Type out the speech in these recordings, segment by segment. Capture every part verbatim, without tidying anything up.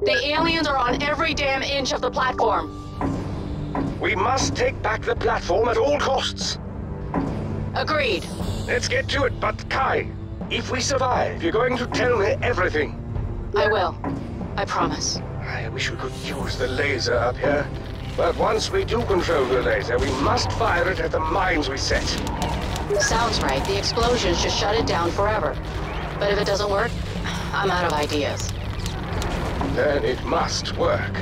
The aliens are on every damn inch of the platform. We must take back the platform at all costs. Agreed. Let's get to it, but Kai, if we survive, you're going to tell me everything. I will. I promise. I wish we could use the laser up here. But once we do control the laser, we must fire it at the mines we set. Sounds right. The explosions just shut it down forever. But if it doesn't work, I'm out of ideas. Then it must work.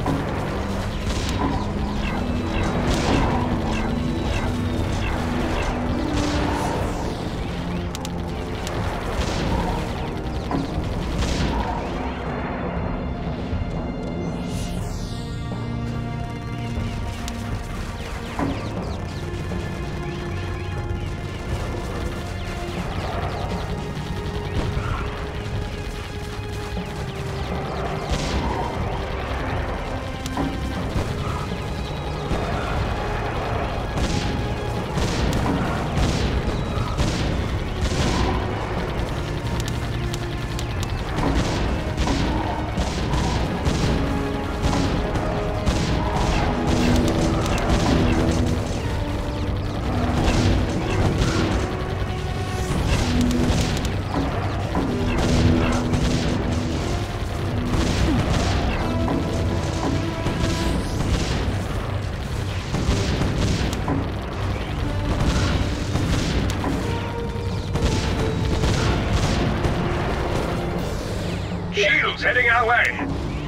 Shields heading our way.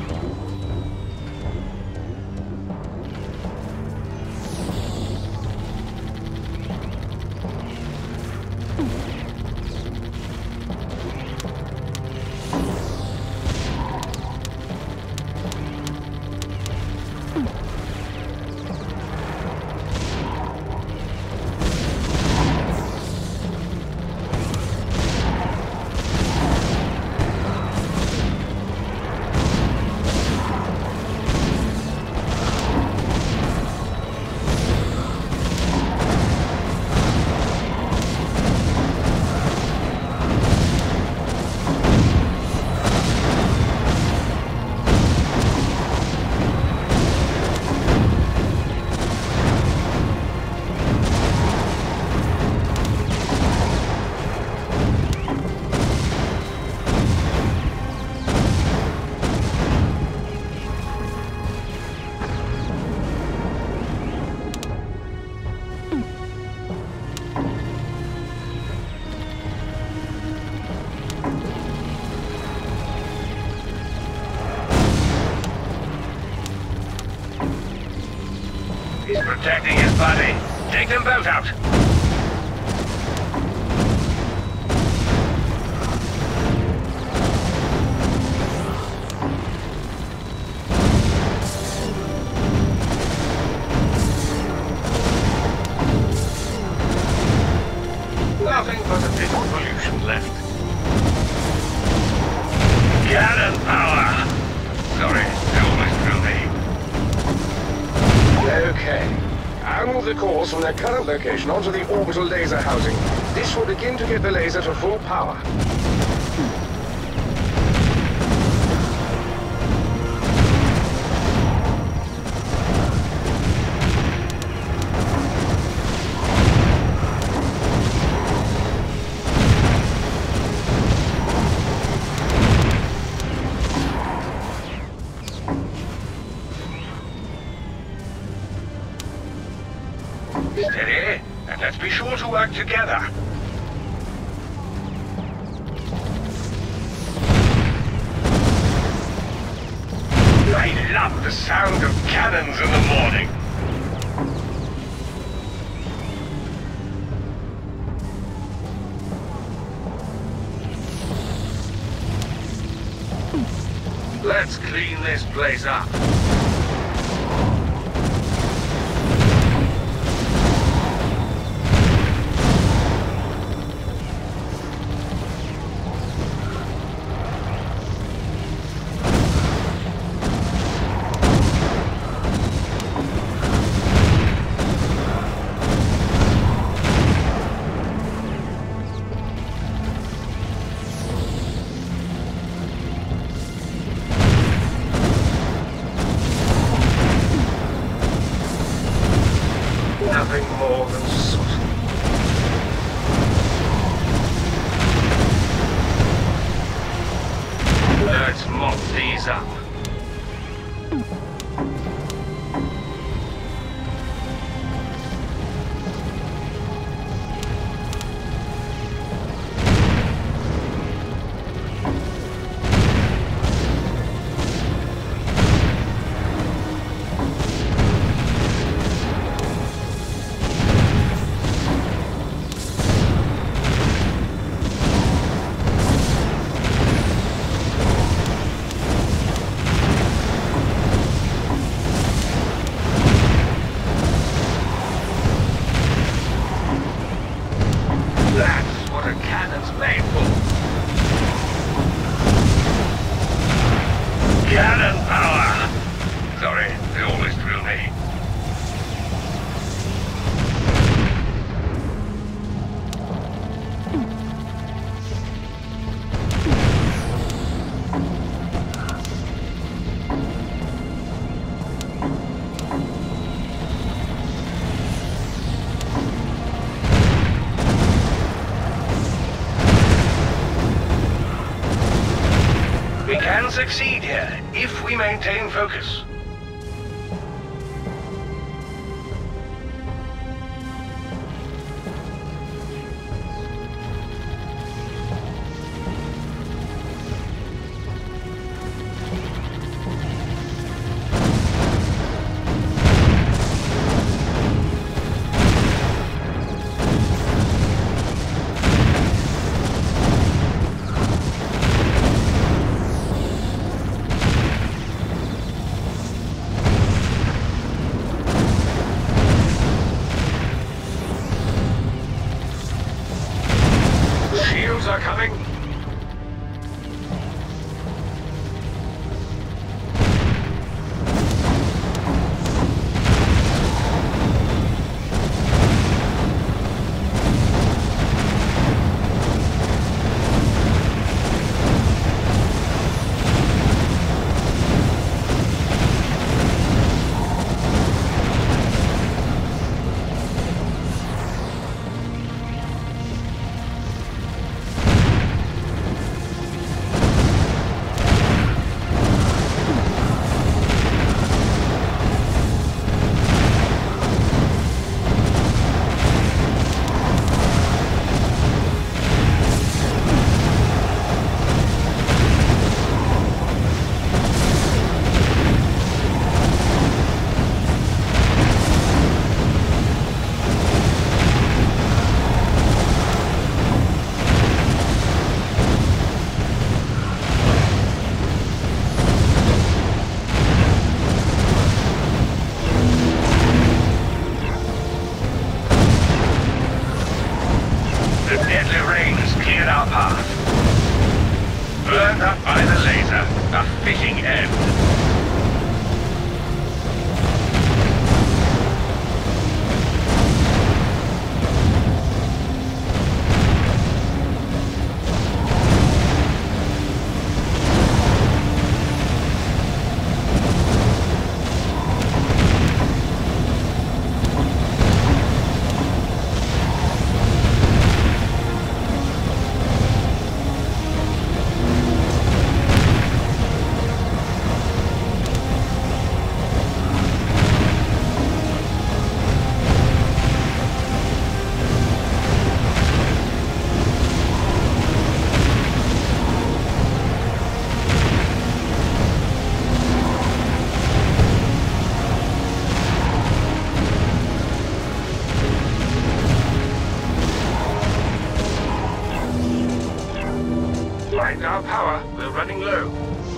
He's protecting his body. Take them both out. Nothing but a bit of pollution left. Cannon power! Sorry, they almost threw me. Okay. I'll move the cores from their current location onto the orbital laser housing. This will begin to get the laser to full power. Steady, and let's be sure to work together. I love the sound of cannons in the morning. Let's clean this place up. Let's mop these up. That's what a cannon's made for. Cannon power! Sorry, they always drill me. We can succeed here, if we maintain focus. Shields are coming. The deadly rains cleared our path. Burned up by the laser, a fitting end. Right, our power, we're running low.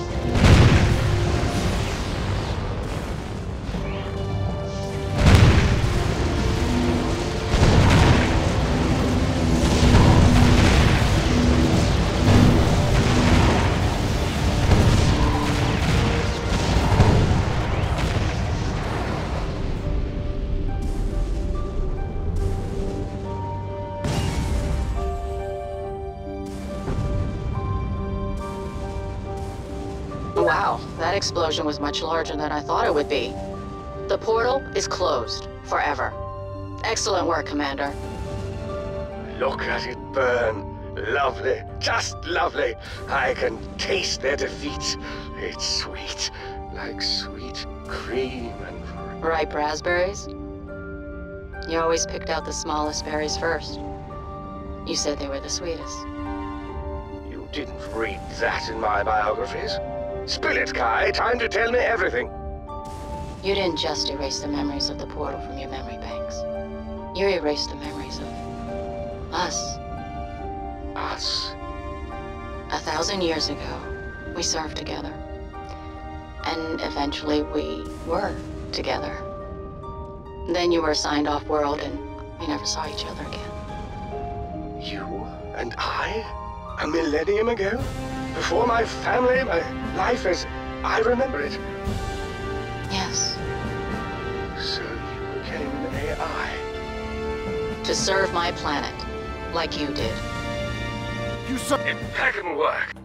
Wow, that explosion was much larger than I thought it would be. The portal is closed forever. Excellent work, Commander. Look at it burn. Lovely, just lovely. I can taste their defeat. It's sweet, like sweet cream and... Ripe raspberries? You always picked out the smallest berries first. You said they were the sweetest. You didn't read that in my biographies. Spill it, Kai. Time to tell me everything. You didn't just erase the memories of the portal from your memory banks. You erased the memories of... us. Us? A thousand years ago, we served together. And eventually we were together. Then you were assigned off-world and we never saw each other again. You and I? A millennium ago? Before my family, my life as I remember it? Yes. So you became an A I? To serve my planet, like you did. You saw... Impeccable work.